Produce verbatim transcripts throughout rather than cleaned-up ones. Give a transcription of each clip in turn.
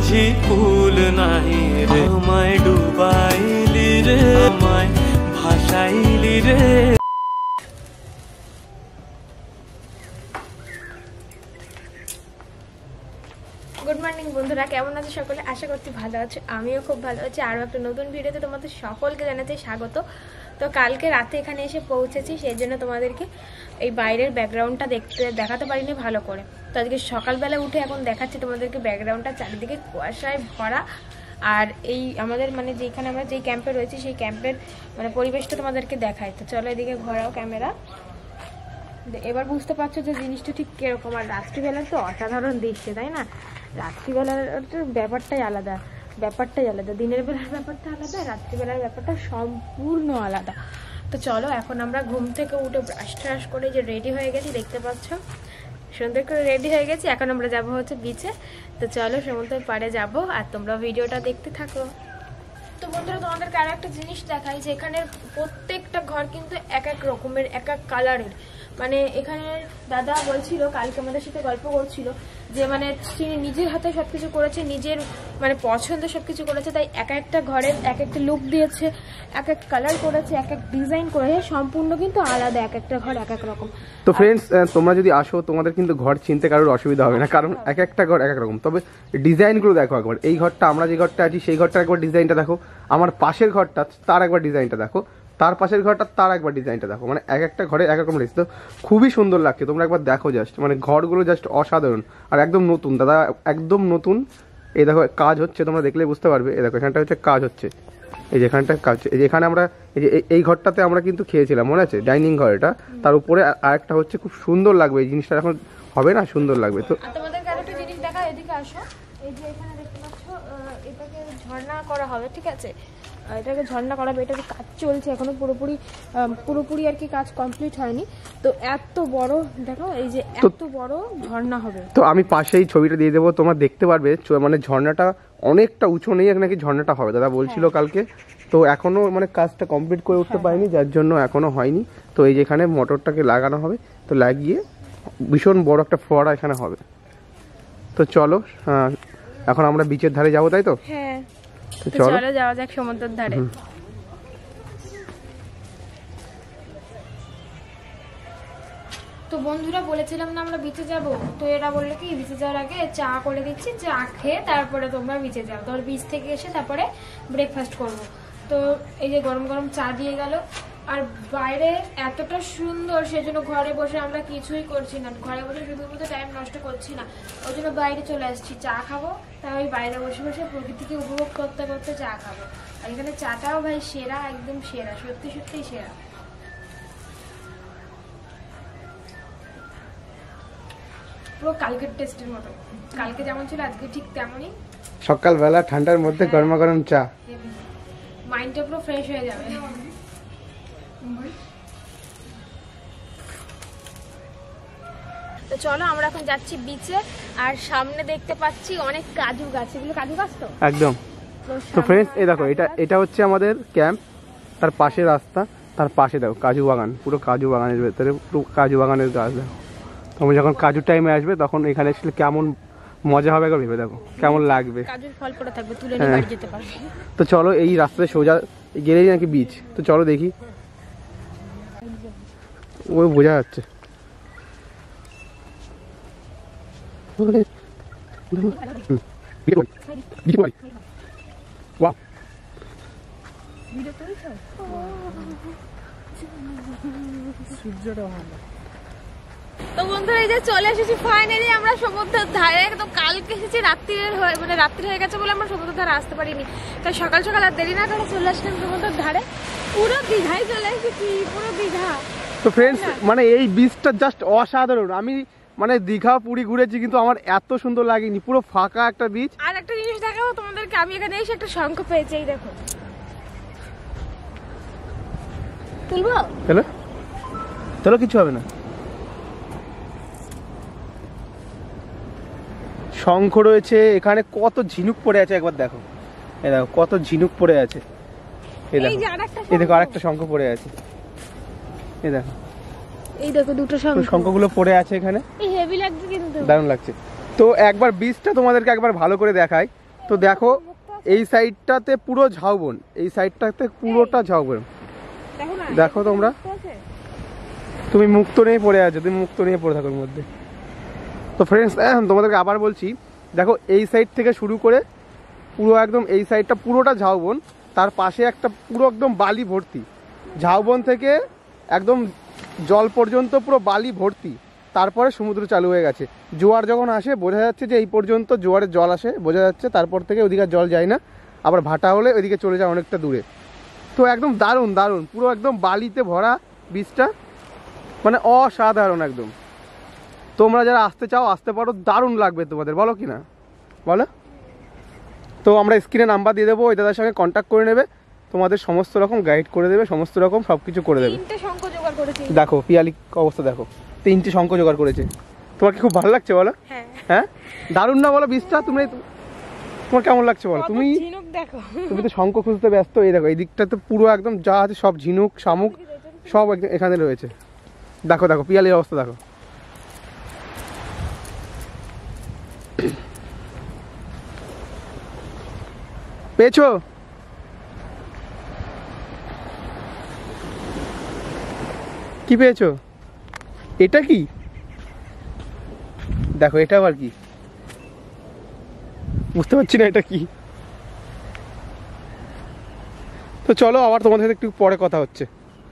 বুঝি ফুল নাহি রে, আমায় ডুবাইলি রে, আমায় ভাসাইলি রে। গুড মর্নিং বন্ধুরা, কেমন আছো সকলে? আশা করছি ভালো আছো, আমিও খুব ভালো আছি। আরও একটা নতুন ভিডিওতে তোমাদের সকলকে জানাতে স্বাগত। তো কালকে রাতে এখানে এসে পৌঁছেছি, সেই জন্য তোমাদেরকে এই বাইরের ব্যাকগ্রাউন্ডটা দেখতে দেখাতে পারিনি ভালো করে। তো আজকে সকালবেলা উঠে এখন দেখাচ্ছি তোমাদেরকে ব্যাকগ্রাউন্ডটা, চারিদিকে কুয়াশায় ভরা। আর এই আমাদের মানে যেখানে আমরা যেই ক্যাম্পে রয়েছি সেই ক্যাম্পের মানে পরিবেশটা তোমাদেরকে দেখাই। তো চলো এদিকে ঘোরাও ক্যামেরা, এবার বুঝতে পারছো যে জিনিসটা ঠিক কিরকম। আর রাত্রিবেলার তো অসাধারণ দৃশ্য, তাই না? রাত্রিবেলার ব্যাপারটাই আলাদা, ব্যাপারটাই আলাদা দিনের বেলার ব্যাপারটা আলাদা, রাত্রিবেলার ব্যাপারটা সম্পূর্ণ আলাদা। তো চলো এখন আমরা ঘুম থেকে উঠে ব্রাশ ট্রাশ করে যে রেডি হয়ে গেছি, দেখতে পাচ্ছ সুন্দর করে রেডি হয়ে গেছি। এখন আমরা যাবো হচ্ছে বিচে। তো চলো সমুদ্রের পাড়ে যাবো, আর তোমরা ভিডিওটা দেখতে থাকো। তো বন্ধুরা তোমাদেরকে আরো একটা জিনিস দেখাই, যে এখানে প্রত্যেকটা ঘর কিন্তু এক এক রকমের, এক এক কালারের। মানে এখানে দাদা বলছিল, কালকে আমাদের সাথে গল্প করছিল, যে মানে তিনি নিজের হাতে সবকিছু করেছে, নিজের মানে পছন্দ সবকিছু করেছে, তাই এক একটা ঘরের এক একটা লুক দিয়েছে, এক এক কালার করেছে, এক এক ডিজাইন করেছে, সম্পূর্ণ কিন্তু আলাদা, এক একটা ঘর এক এক রকম। তো ফ্রেন্ডস, তোমরা যদি আসো তোমাদের কিন্তু ঘর চিনতে কারোর অসুবিধা হবে না, কারণ এক একটা ঘর এক এক রকম। তবে ডিজাইনগুলো দেখো একবার, এই ঘরটা আমরা যে ঘরটা আছি সেই ঘরটা একবার ডিজাইনটা দেখো, আমার পাশের ঘরটা তার একবার ডিজাইনটা দেখো, তার পাশের ঘরটা তার একবার ডিজাইনটা দেখো, মানে এক একটা ঘরে এক রকম ডিজাইন। তো খুবই সুন্দর লাগছে, তোমরা একবার দেখো জাস্ট, মানে ঘরগুলো জাস্ট অসাধারণ। আর একদম নতুন দাদা, একদম নতুন। এই দেখো কাজ হচ্ছে, তোমরা দেখলে বুঝতে পারবে। এই দেখো এখানটা হচ্ছে কাজ হচ্ছে, এই যে এখানটা কাজ, এই যে এখানে আমরা এই যে এই ঘরটাতে আমরা কিন্তু খেয়েছিলাম, মনে আছে? ডাইনিং ঘর এটা, তার উপরে আরেকটা হচ্ছে, খুব সুন্দর লাগবে এই জিনিসটা, এখন হবে না, সুন্দর লাগবে। তো তোমাদেরকে আরেকটা জিনিস দেখা, এদিকে আসো। এই যে এখানে দেখতে পাচ্ছ, এটাকে ঝর্ণা করা হবে, ঠিক আছে? এটাকে ঝর্ণা করা হবে, এটাকে কাজ চলছে এখনো, পুরোপুরি পুরোপুরি আর কি কাজ কমপ্লিট হয়নি। তো এত বড় দেখো, এই যে এত বড় ঝর্ণা হবে। তো আমি পাশেই ছবিটা দিয়ে দেবো, তোমরা দেখতে পারবে। মানে ঝর্ণাটা অনেকটা উঁচু নেই, নাকি ঝর্ণাটা হবে দাদা বলছিল কালকে। তো এখনো মানে কাজটা কমপ্লিট করে উঠতে পারিনি, যার জন্য এখনো হয়নি। তো এই যেখানে মোটরটাকে লাগানো হবে, তো লাগিয়ে ভীষণ বড় একটা ফোয়ারা এখানে হবে। তো চলো এখন আমরা বিচের ধারে যাবো, তাই তো? হ্যাঁ, তো চলো যাওয়া যাক সমুদ্রের ধারে। তো বন্ধুরা বলেছিলাম না আমরা বিচে যাব, তো এরা বললো কি বিচে যাওয়ার আগে চা করে দিচ্ছি, চা খেয়ে তারপরে তোমরা বিচে যাও। তারপর বিচ থেকে এসে তারপরে ব্রেকফাস্ট করব। তো এই যে গরম গরম চা দিয়ে গেল, আর বাইরে এতটা সুন্দর, সেজন্য ঘরে বসে আমরা কিছুই করছি না, ঘরে বসে শুধুমাত্র টাইম নষ্ট করছি না, ওই জন্য বাইরে চলে আসছি চা খাবো। তাই ওই বাইরে বসে বসে প্রকৃতিকে উপভোগ করতে করতে চা খাবো। আর এখানে চাটাও ভাই সেরা, একদম সেরা, সত্যি সত্যি সেরা। পুরো কালকের টেস্টের মতো, কালকে যেমন ছিল আজকে ঠিক তেমনই। সকালবেলা ঠান্ডার মধ্যে গরমা গরম চা, মাইন্ডটা পুরো ফ্রেশ হয়ে যাবে। তো চলো আমরা এখন যাচ্ছি বিচে, আর সামনে দেখতে পাচ্ছি অনেক কাজু গাছ, এগুলো কাজু গাছ তো একদম। তো ফ্রেন্ডস এই দেখো, এটা এটা হচ্ছে আমাদের ক্যাম্প, তার পাশে রাস্তা, তার পাশে দেখো কাজু বাগান, পুরো কাজু বাগানের ভেতরে পুরো কাজু বাগানের গাছ। দেখো তোমরা যখন কাজু টাইমে আসবে তখন এখানে আসলে কেমন মজা হবে একবার ভেবে দেখো, কেমন লাগবে। কাজুর ফল পড়ে থাকবে, তুলে নিয়ে বাড়ি যেতে পারবে। তো চলো এই রাস্তায় সোজা গেলেই নাকি বিচ, তো চলো দেখি। ওই বোঝা যাচ্ছে, তো বন্ধুরা এই যে চলে এসেছি ফাইনালি আমরা সমুদ্রের ধারে। তো কালকে এসেছি রাত্রির হয়ে মানে রাত্রি হয়ে গেছে বলে আমরা সমুদ্রের ধারে আসতে পারিনি, তাই সকাল সকাল আর দেরি না করে চলে আসলাম সমুদ্রের ধারে। পুরো দীঘায় চলে এসেছি, পুরো দীঘা। তো ফ্রেন্ডস মানে এই বিচটা জাস্ট অসাধারণ। আমি মানে দীঘা পুরী ঘুরেছি, কিন্তু আমার এত সুন্দর লাগেনি, পুরো ফাঁকা একটা বিচ। আর একটা জিনিস দেখাবো তোমাদেরকে, আমি এখানে এসে একটা শঙ্খ পেয়েছি, এই দেখো। তুলবো? চলো চলো, কিছু হবে না। শঙ্খ রয়েছে এখানে, কত ঝিনুক পড়ে আছে একবার দেখো, এই দেখো কত ঝিনুক পড়ে আছে। এই দেখো, এই দেখো আরেকটা শঙ্খ পড়ে আছে, এই দেখো, এই দেখো দুটো শঙ্খ, শঙ্খগুলো পড়ে আছে এখানে। এই হেভি লাগছে কিন্তু, দারুণ লাগছে। তো একবার বিচটা তোমাদেরকে একবার ভালো করে দেখাই। তো দেখো এই সাইডটাতে পুরো ঝাউবন, এই সাইডটাতে পুরোটা ঝাউবন। দেখো তোমরা, তুমি মুক্ত নিয়ে পড়ে আছো, তুমি মুক্ত নিয়ে পড়ে থাকো এর মধ্যে। তো ফ্রেন্ডস তোমাদেরকে আবার বলছি, দেখো এই সাইড থেকে শুরু করে পুরো একদম এই সাইডটা পুরোটা ঝাউবন, তার পাশে একটা পুরো একদম বালি ভর্তি, ঝাউবন থেকে একদম জল পর্যন্ত পুরো বালি ভর্তি। তারপরে সমুদ্র চালু হয়ে গেছে, জোয়ার যখন আসে বোঝা যাচ্ছে যে এই পর্যন্ত জোয়ারের জল আসে বোঝা যাচ্ছে, তারপর থেকে ওইদিকে জল যায় না, আবার ভাটা হলে ওইদিকে চলে যায় অনেকটা দূরে। তো একদম দারুণ দারুণ, পুরো একদম বালিতে ভরা বীজটা, মানে অসাধারণ একদম। তোমরা যারা আসতে চাও আসতে পারো, দারুণ লাগবে তোমাদের, বলো কি না বলো। তো আমরা স্ক্রিনে নাম্বার দিয়ে দেবো, ওই দাদার সঙ্গে কন্ট্যাক্ট করে নেবে, তোমাদের সমস্ত রকম গাইড করে দেবে, সমস্ত রকম সব কিছু করে দেবে। দেখো পিয়ালি অবস্থা দেখো, তিনটে শঙ্খ জোগাড় করেছে। তোমার কি খুব ভালো লাগছে বলো? হ্যাঁ দারুণ না বলো বীজটা? তুমি তোমার কেমন লাগছে বলো? তুমি তুমি তো শঙ্খ খুঁজতে ব্যস্ত, এই দেখো এই দিকটাতে পুরো একদম যা আছে সব ঝিনুক শামুক সব এখানে রয়েছে। দেখো দেখো পিয়ালির অবস্থা দেখো। পেয়েছো? কি পেয়েছো? এটা কি? দেখো এটা আবার কি, বুঝতে পারছি না এটা কি। তো চলো আবার তোমাদের সাথে একটু পরে কথা হচ্ছে।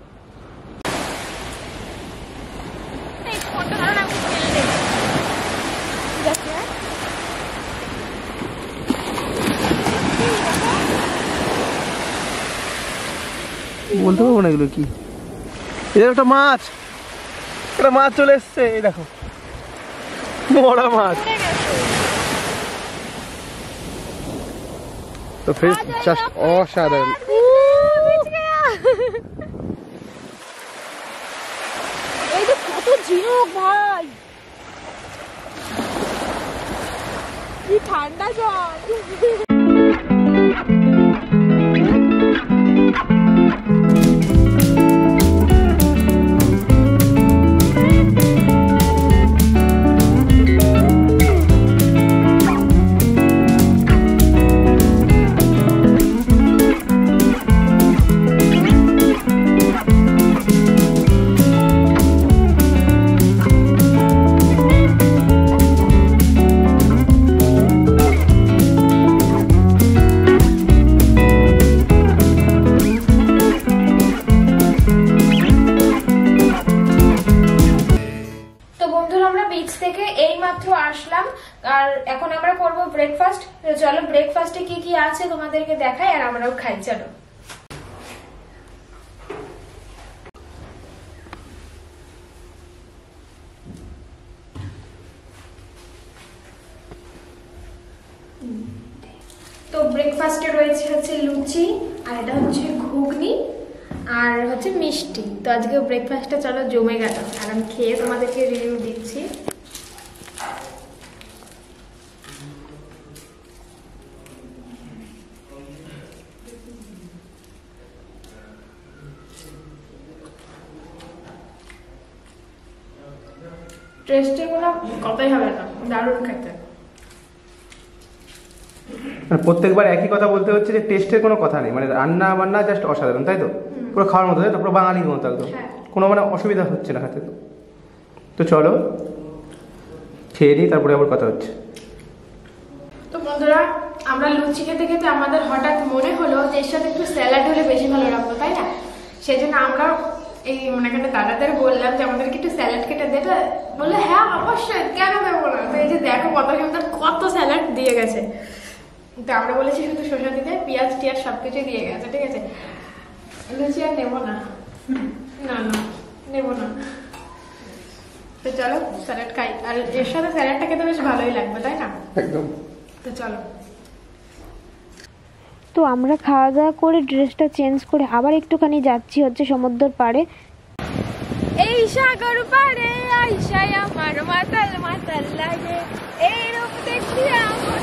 বলতে পারবো না এগুলো কি। এটা একটা মাছ, একটা মাছ চলে এসছে, এই দেখো মরা মাছ। তো ফ্রেন্ডস জাস্ট অসাধারণ। এই তো কত ঝিনুক ভাই, কি ঠান্ডা জল। আসলাম আর এখন আমরা করব ব্রেকফাস্ট। চলো ব্রেকফাস্টে কি কি আছে তোমাদেরকে দেখাই আর আমরাও খাই। চলো তো ব্রেকফাস্টে রয়েছে হচ্ছে লুচি আর এটা হচ্ছে ঘুগনি আর হচ্ছে মিষ্টি। তো আজকে ব্রেকফাস্টটা চলো জমে গেল আর আমি খেয়ে তোমাদেরকে রিভিউ দিচ্ছি। টেস্টের কোনো কথাই হবে না, দারুণ খেতে। প্রত্যেকবার একই কথা বলতে হচ্ছে যে টেস্টের কোনো কথা নেই, মানে রান্না বান্না জাস্ট অসাধারণ, তাই তো? পুরো খাওয়ার মতো, তাই তো? পুরো বাঙালির মতো একদম, কোনো মানে অসুবিধা হচ্ছে না খেতে। তো তো চলো খেয়ে নিই, তারপরে আবার কথা হচ্ছে। তো বন্ধুরা আমরা লুচি খেতে খেতে আমাদের হঠাৎ মনে হলো যে এর সাথে একটু স্যালাড হলে বেশি ভালো লাগতো, তাই না? সেই জন্য আমরা এই মানে একটা দাদাদের বললাম যে আমাদেরকে একটু স্যালাড কেটে দেবে, বললে হ্যাঁ অবশ্যই, কেন দেবো না। তো এই যে দেখো কত সুন্দর কত স্যালাড দিয়ে গেছে। তো আমরা বলেছি শুধু শসা দিতে, পেঁয়াজ টিয়াজ সবকিছু দিয়ে গেছে, ঠিক আছে? লুচি আর নেবো না, না না নেবো না। তো চলো স্যালাড খাই, আর এর সাথে স্যালাডটা খেতে বেশ ভালোই লাগবে, তাই না? একদম। তো চলো। তো আমরা খাওয়া দাওয়া করে ড্রেসটা চেঞ্জ করে আবার একটুখানি যাচ্ছি হচ্ছে সমুদ্রের পাড়ে। এই সাগর পাড়ে আইসায় আমার মাতাল মাতাল লাগে, এই রূপ দেখি আমার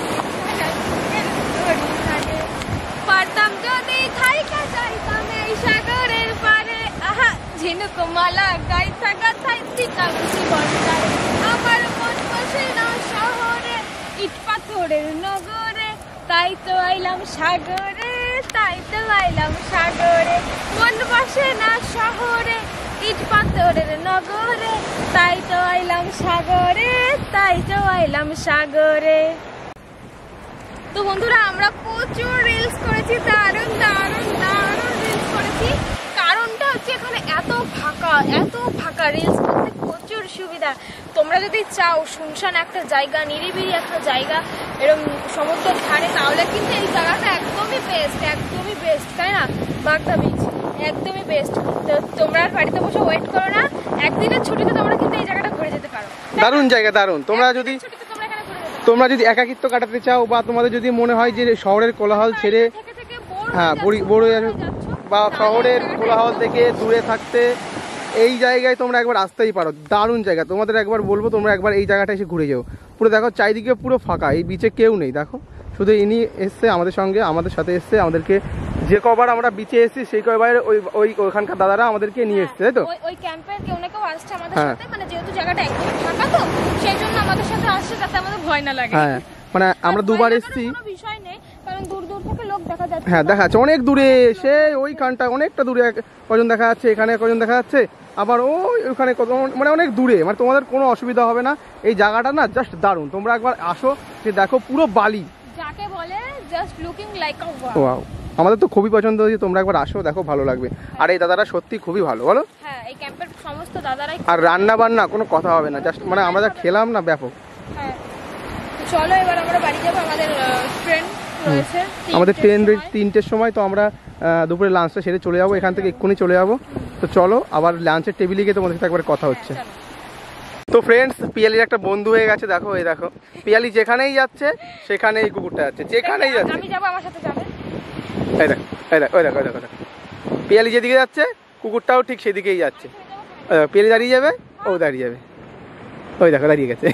পারতাম যদি থাইকা যাইতাম এই সাগরের পাড়ে। আহা ঝিনুক মালা গাই থাকা থাই সীতা বুঝি বর্ষায়, আমার মন বসে না শহরে ইট পাথরের নগরে, তাই তো আইলাম সাগরে, তাই তো আইলাম সাগরে, মন বসে না শহরে, ইট পাথরের নগরে, তাই তো আইলাম সাগরে, তাই তো আইলাম সাগরে। তো বন্ধুরা আমরা প্রচুর রিলস করেছি, দারুণ দারুণ দারুণ রিলস করেছি। কারণটা হচ্ছে এখানে এত ফাঁকা, এত ফাঁকা, রিলস করতে প্রচুর সুবিধা। তোমরা যদি চাও শুনশান একটা জায়গা, নিরিবিলি একটা জায়গা, এরকম সমুদ্রের ধারে, তাহলে কিন্তু এই জায়গাটা একদমই বেস্ট, একদমই বেস্ট, তাই না? বাগদা বিচ একদমই বেস্ট। তো তোমরা আর বাড়িতে বসে ওয়েট করো না, একদিনের ছুটিতে তোমরা কিন্তু এই জায়গাটা ঘুরে যেতে পারো। দারুণ জায়গা, দারুণ। তোমরা যদি তোমরা যদি একাকিত্ব কাটাতে চাও, বা তোমাদের যদি মনে হয় যে শহরের কোলাহল ছেড়ে, হ্যাঁ বড় বা শহরের কোলাহল থেকে দূরে থাকতে, এই জায়গায় তোমরা একবার আসতেই পারো। দারুণ জায়গা, তোমাদের একবার বলবো তোমরা একবার এই জায়গাটা এসে ঘুরে যাও। পুরো দেখো চারিদিকে পুরো ফাঁকা, এই বিচে কেউ নেই। দেখো শুধু ইনি এসছে আমাদের সঙ্গে, আমাদের সাথে এসছে, আমাদেরকে যে কবার আমরা বিচে এসেছি সেই কবার ওই ওই ওখানকার দাদারা আমাদেরকে নিয়ে এসছে, তাই তো? ওই ক্যাম্পের কেউ না কেউ আসছে আমাদের সাথে, মানে যেহেতু জায়গাটা একদম ফাঁকা, তো সেই জন্য আমাদের সাথে আসছে যাতে আমাদের ভয় না লাগে। হ্যাঁ, মানে আমরা দুবার এসেছি, কোনো বিষয় নেই, কারণ দূর দূর থেকে লোক দেখা যাচ্ছে। হ্যাঁ দেখা যাচ্ছে অনেক দূরে, সে ওইখানটা অনেকটা দূরে কজন দেখা যাচ্ছে, এখানে কজন দেখা যাচ্ছে, আবার ওই ওখানে কত, মানে অনেক দূরে। মানে তোমাদের কোনো অসুবিধা হবে না, এই জায়গাটা না জাস্ট দারুণ। তোমরা একবার আসো, যে দেখো পুরো বালি, যাকে বলে just looking like a wow. আমাদের তো খুবই পছন্দ হয়েছে, তোমরা একবার আসো, দেখো ভালো লাগবে। আর এই দাদারা সত্যি খুবই ভালো, বলো? হ্যাঁ, এই ক্যাম্পের সমস্ত দাদারাই। আর রান্না বান্না কোনো কথা হবে না, জাস্ট মানে আমরা যা খেলাম না, ব্যাপক। হ্যাঁ, চলো এবার আমরা বাড়ি যাবো, আমাদের ট্রেন রয়েছে। আমাদের ট্রেন তিনটের সময়, তো আমরা দুপুরে লাঞ্চটা সেরে চলে যাবো এখান থেকে, এক্ষুনি চলে যাবো। তো চলো আবার লাঞ্চের টেবিলে গিয়ে তোমাদের সাথে একবার কথা হচ্ছে। তো ফ্রেন্ডস, পিয়ালির একটা বন্ধু হয়ে গেছে, দেখো এই দেখো, পিয়ালি যেখানেই যাচ্ছে সেখানে এই কুকুরটা যাচ্ছে, যেখানেই যাচ্ছে। আমি যাবো, আমার সাথে যাবে। এই দেখ, এই দেখ, ওই দেখ, ওই দেখ, ওই দেখ, পিয়ালি যেদিকে যাচ্ছে কুকুরটাও ঠিক সেদিকেই যাচ্ছে। পিয়ালি দাঁড়িয়ে যাবে, ও দাঁড়িয়ে যাবে, ওই দেখো দাঁড়িয়ে গেছে।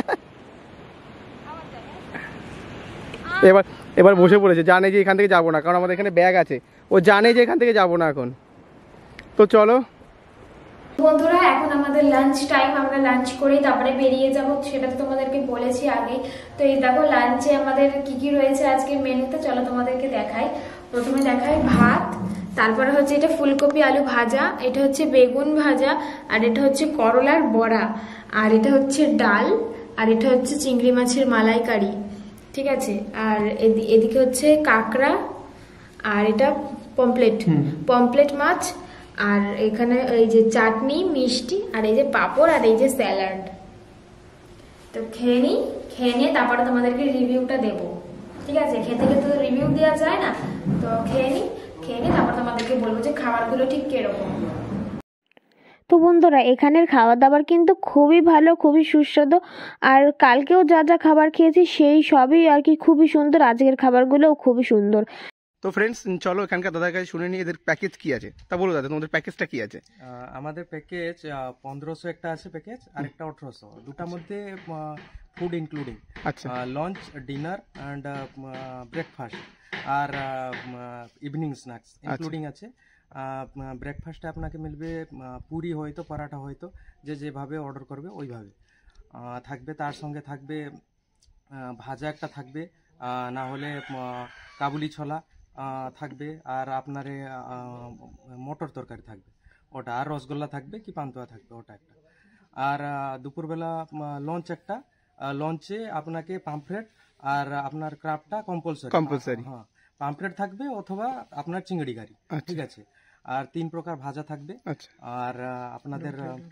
এবার এবার বসে পড়েছে, জানে যে এখান থেকে যাবো না, কারণ আমাদের এখানে ব্যাগ আছে, ও জানে যে এখান থেকে যাবো না এখন। তো চলো বন্ধুরা, এখন আমাদের লাঞ্চ টাইম, আমরা লাঞ্চ করেই তারপরে বেরিয়ে যাব, সেটা তো তোমাদেরকে বলেছি আগে। তো এই দেখো লাঞ্চে আমাদের কি কি রয়েছে আজকের মেনুতে, চলো তোমাদেরকে দেখাই। প্রথমে দেখাই ভাত, তারপরে হচ্ছে এটা ফুলকপি আলু ভাজা, এটা হচ্ছে বেগুন ভাজা, আর এটা হচ্ছে করলার বড়া, আর এটা হচ্ছে ডাল, আর এটা হচ্ছে চিংড়ি মাছের মালাইকারি, ঠিক আছে। আর এদিকে হচ্ছে কাঁকড়া, আর এটা পমপ্লেট, পমপ্লেট মাছ, আর এখানে এই যে চাটনি, মিষ্টি, আর এই যে পাঁপড়, আর এই যে স্যালাড। তো খেয়ে নিই, খেয়ে নিয়ে তারপরে তোমাদেরকে রিভিউটা দেবো, ঠিক আছে? খেতে খেতে তো রিভিউ দেওয়া যায় না, তো খেয়ে নিই, খেয়ে নিই তারপর তোমাদেরকে বলবো যে খাবারগুলো ঠিক কিরকম। তো বন্ধুরা, এখানের খাবার দাবার কিন্তু খুবই ভালো, খুবই সুস্বাদু। আর কালকেও যা যা খাবার খেয়েছি সেই সবই আর কি খুবই সুন্দর, আজকের খাবারগুলোও খুবই সুন্দর। তো ফ্রেন্ডস, চলো এখানকার দাদার কাছে শুনে নিই এদের প্যাকেজ কি আছে। তা বলো দাদা, তোমাদের প্যাকেজটা কি আছে? আমাদের প্যাকেজ পনেরোশো একটা আছে প্যাকেজ, আর একটা আঠারোশো, দুটার মধ্যে ফুড ইনক্লুডিং, আচ্ছা, লঞ্চ, ডিনার অ্যান্ড ব্রেকফাস্ট, আর ইভিনিং স্ন্যাক্স ইনক্লুডিং আছে। ব্রেকফাস্টে আপনাকে মিলবে পুরি হয়তো পরাঠা হয়তো, যে যেভাবে অর্ডার করবে ওইভাবে থাকবে। তার সঙ্গে থাকবে ভাজা একটা থাকবে, না হলে কাবুলি ছোলা থাকবে, আর আপনার মটর তরকারি থাকবে ওটা, আর রসগোল্লা থাকবে কি পান্তুয়া থাকবে ওটা একটা। আর দুপুরবেলা লঞ্চ একটা, লঞ্চে আপনাকে পাম্পলেট আর আপনার ক্রাফটটা কম্পালসারি কম্পালসারি হ্যাঁ, পাম্পলেট থাকবে অথবা আপনার চিংড়ি গাড়ি, ঠিক আছে। আর তিন প্রকার ভাজা থাকবে, আর আপনাদের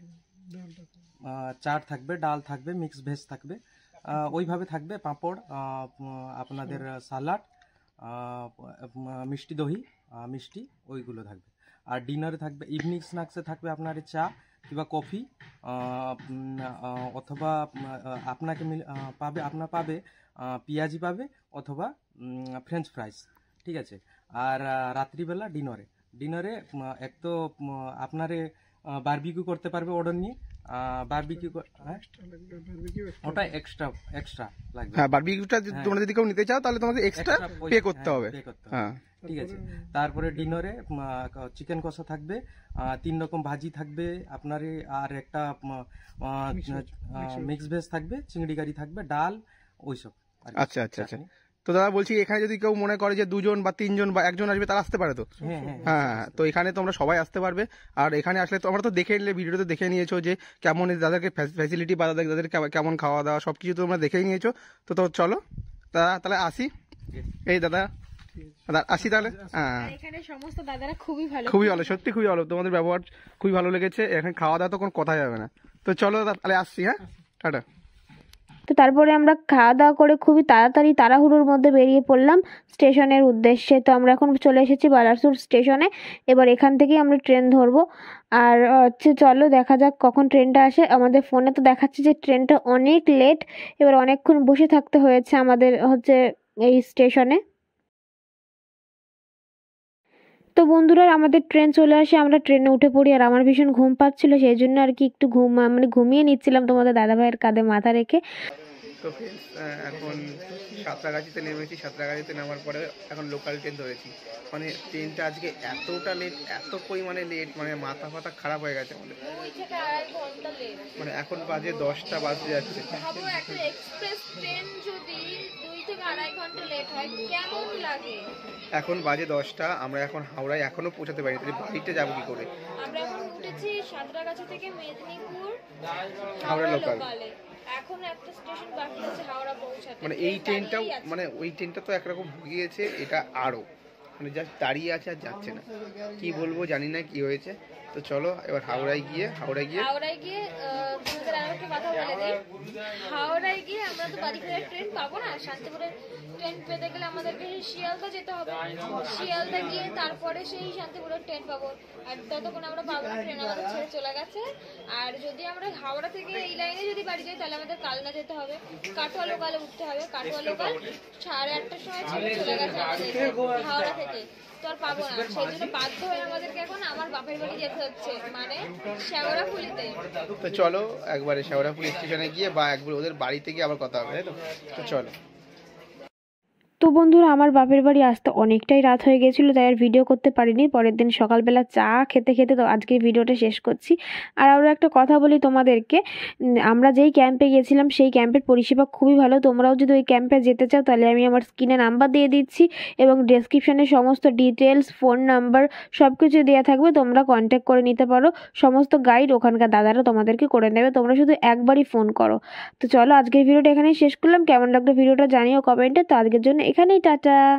চাট থাকবে, ডাল থাকবে, মিক্স ভেজ থাকবে, ওইভাবে থাকবে, পাঁপড়, আপনাদের সালাড, মিষ্টি দহি, মিষ্টি ওইগুলো থাকবে। আর ডিনারে থাকবে, ইভিনিং স্ন্যাক্সে থাকবে আপনার চা কিংবা কফি, অথবা আপনাকে পাবে আপনার পাবে পেঁয়াজি পাবে অথবা ফ্রেঞ্চ ফ্রাইস, ঠিক আছে। আর রাত্রিবেলা ডিনারে ডিনারে এক তো আপনারে বারবিকিউ করতে পারবে অর্ডার নিয়ে, বারবিকিউ ওটা এক্সট্রা এক্সট্রা লাগবে। হ্যাঁ, বারবিকিউটা তোমরা যদি কেউ নিতে চাও তাহলে তোমাদের এক্সট্রা পে করতে হবে, হ্যাঁ, ঠিক আছে। তারপরে ডিনারে চিকেন কষা থাকবে, তিন রকম ভাজি থাকবে আপনার, আর একটা মিক্স ভেজ থাকবে, চিংড়ি কারি থাকবে, ডাল, ওইসব। আচ্ছা আচ্ছা আচ্ছা। তো দাদা বলছি এখানে যদি কেউ মনে করে যে দুজন বা তিনজন বা একজন আসবে তারা আসতে পারে তো? হ্যাঁ হ্যাঁ হ্যাঁ হ্যাঁ, তো এখানে তোমরা সবাই আসতে পারবে। আর এখানে আসলে তো আমরা তো দেখে নিলে, ভিডিওতে দেখে নিয়েছো যে কেমন দাদাকে ফ্যাসিলিটি বা দাদা দাদের কেমন খাওয়া দাওয়া সব কিছু তোমরা দেখেই নিয়েছো। তো তো চলো দাদা তাহলে আসি। এই দাদা দাদা আসি তাহলে। হ্যাঁ এখানে সমস্ত দাদারা খুবই ভালো, খুবই ভালো, সত্যি খুবই ভালো, তোমাদের ব্যবহার খুবই ভালো লেগেছে। এখানে খাওয়া দাওয়া তো কোনো কথা যাবে না। তো চলো দাদা তাহলে আসছি। হ্যাঁ টাটা। তো তারপরে আমরা খাওয়া দাওয়া করে খুবই তাড়াতাড়ি তাড়াহুড়োর মধ্যে বেরিয়ে পড়লাম স্টেশনের উদ্দেশ্যে। তো আমরা এখন চলে এসেছি বালারসুর স্টেশনে। এবার এখান থেকেই আমরা ট্রেন ধরবো। আর হচ্ছে চলো দেখা যাক কখন ট্রেনটা আসে। আমাদের ফোনে তো দেখাচ্ছে যে ট্রেনটা অনেক লেট, এবার অনেকক্ষণ বসে থাকতে হয়েছে আমাদের হচ্ছে এই স্টেশনে। তো বন্ধুরা আমাদের ট্রেন চলে আসে, আমরা ট্রেনে উঠে পড়ি। আর আমার ভীষণ ঘুম পাচ্ছিল, সেই জন্য আর কি একটু ঘুম মানে ঘুমিয়ে নিচ্ছিলাম তোমাদের দাদাভাইয়ের কাঁধে মাথা রেখে। তো ফ্রেন্ডস এখন সাঁতরাগাছিতে নেমেছি। সাঁতরাগাছিতে নামার পরে এখন লোকাল ট্রেন ধরেছি। মানে ট্রেনটা আজকে এতটা লেট, এত পরিমাণে লেট, মানে মাথা ফাথা খারাপ হয়ে গেছে আমাদের। দুই থেকে আড়াই ঘন্টা লেট। মানে এখন বাজে দশটা বাজতে যাচ্ছে। ভাবো একটা এক্সপ্রেস ট্রেন যদি দুই থেকে আড়াই ঘন্টা লেট হয় কেমন লাগে। এখন বাজে দশটা, আমরা এখন হাওড়ায় এখনো পৌঁছাতে পারিনি, তাহলে বাড়িতে যাবো কি করে? আমরা এখন উঠেছি সাঁতরাগাছি থেকে মেদিনীপুর হাওড়া হাওড়া লোকাল। লোকালে। এখন একটা স্টেশন বাকি আছে হাওড়া পৌঁছাতে। মানে এই ট্রেনটাও মানে ওই ট্রেনটা তো একরকম ভুগিয়েছে, এটা আরও মানে জাস্ট দাঁড়িয়ে আছে আর যাচ্ছে না। কি বলবো জানি না কি হয়েছে। তো চলো এবার হাওড়ায় গিয়ে হাওড়ায় গিয়ে হাওড়ায় গিয়ে আহ, তোমাদের আরো একটা কথা বলে দিই। হাওড়ায় গিয়ে আমরা তো বাড়ি ফেরার ট্রেন পাবো না, শান্তিপুরের ট্রেন পেতে গেলে আমাদেরকে শিয়ালদা যেতে হবে। শিয়ালদা গিয়ে তারপরে সেই শান্তিপুরের ট্রেন পাবো। আর ততক্ষণ আমরা পাবো না, ট্রেন আমাদের ছেড়ে চলে গেছে। আর যদি আমরা হাওড়া থেকে এই লাইনে যদি বাড়ি যাই তাহলে আমাদের কালনা যেতে হবে, কাটোয়া লোকালে উঠতে হবে। কাটোয়া লোকাল সাড়ে আটটার সময় ছেড়ে চলে গেছে আমাদের হাওড়া থেকে। তো আর পাবো না, সেই জন্য বাধ্য হয়ে আমাদেরকে এখন আমার বাপের বাড়ি যেতে হচ্ছে, মানে শেওড়াফুলিতে। তো চলো একবারে শেওড়াফুলি স্টেশনে গিয়ে বা একবার ওদের বাড়িতে গিয়ে আবার কথা হবে, তাই তো? তো চলো। তো বন্ধুরা আমার বাপের বাড়ি আসতে অনেকটাই রাত হয়ে গেছিলো, তাই আর ভিডিও করতে পারিনি। পরের দিন সকালবেলা চা খেতে খেতে তো আজকের ভিডিওটা শেষ করছি। আর আরও একটা কথা বলি তোমাদেরকে, আমরা যেই ক্যাম্পে গেছিলাম সেই ক্যাম্পের পরিষেবা খুবই ভালো। তোমরাও যদি ওই ক্যাম্পে যেতে চাও তাহলে আমি আমার স্ক্রিনে নাম্বার দিয়ে দিচ্ছি এবং ডেসক্রিপশানে সমস্ত ডিটেলস, ফোন নাম্বার সব কিছু দেওয়া থাকবে, তোমরা কন্ট্যাক্ট করে নিতে পারো। সমস্ত গাইড ওখানকার দাদারা তোমাদেরকে করে নেবে, তোমরা শুধু একবারই ফোন করো। তো চলো আজকের ভিডিওটা এখানেই শেষ করলাম। কেমন লাগলো ভিডিওটা জানিও কমেন্টে। তো আজকের জন্য এখানেই টাটা।